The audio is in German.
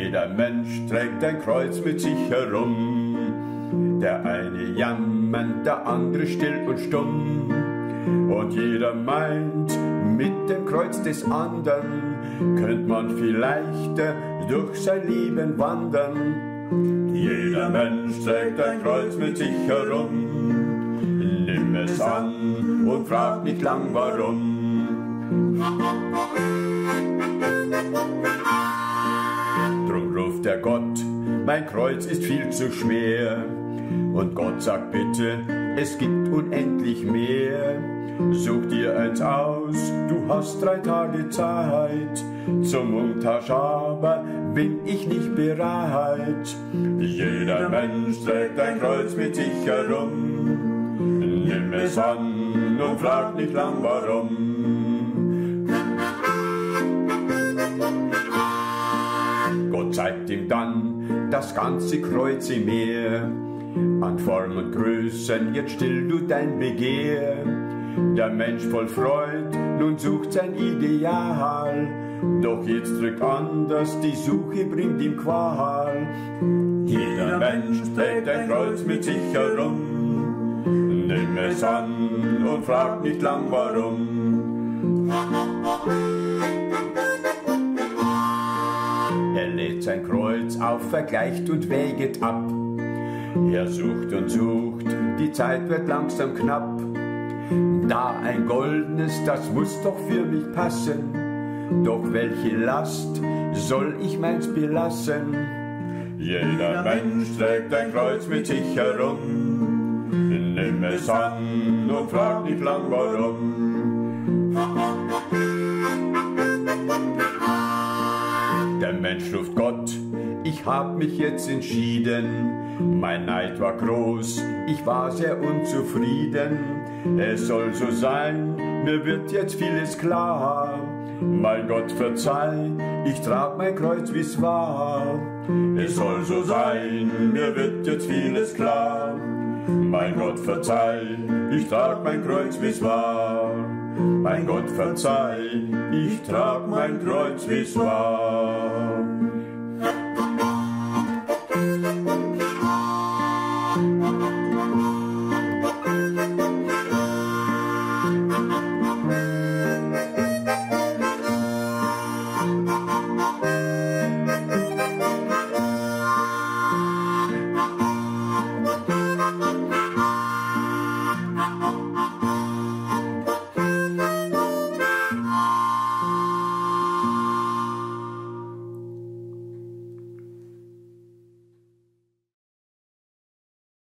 Jeder Mensch trägt ein Kreuz mit sich herum. Der eine jammert, der andere still und stumm. Und jeder meint, mit dem Kreuz des anderen könnt man vielleicht durch sein Leben wandern. Jeder Mensch trägt ein Kreuz mit sich herum. Nimm es an und frag nicht lang warum. Drum ruft der Gott, mein Kreuz ist viel zu schwer. Und Gott sagt bitte, es gibt unendlich mehr. Such dir eins aus, du hast 3 Tage Zeit. Zum Umtausch aber bin ich nicht bereit. Jeder Mensch trägt ein Kreuz mit sich herum. Nimm es an und frag nicht lang warum. Gott zeigt ihm dann das ganze Kreuz im Meer. An Form und Größen, jetzt still du dein Begehr. Der Mensch voll Freud, nun sucht sein Ideal. Doch jetzt drückt anders, die Suche bringt ihm Qual. Jeder Mensch trägt ein Kreuz mit sich herum. Nimm es an und frag nicht lang warum. Er lädt sein Kreuz auf, vergleicht und wäget ab. Er sucht und sucht, die Zeit wird langsam knapp. Da ein goldenes, das muss doch für mich passen. Doch welche Last soll ich meins belassen? Jeder Mensch trägt ein Kreuz mit sich herum. Nimm es an und frag nicht lang warum. Der Mensch ruft Gott, ich hab mich jetzt entschieden. Mein Neid war groß, ich war sehr unzufrieden. Es soll so sein, mir wird jetzt vieles klar. Mein Gott verzeih, ich trag mein Kreuz wie's war. Es soll so sein, mir wird jetzt vieles klar. Mein Gott verzeih, ich trag mein Kreuz wie's war. Mein Gott verzeih, ich trag mein Kreuz wie's war.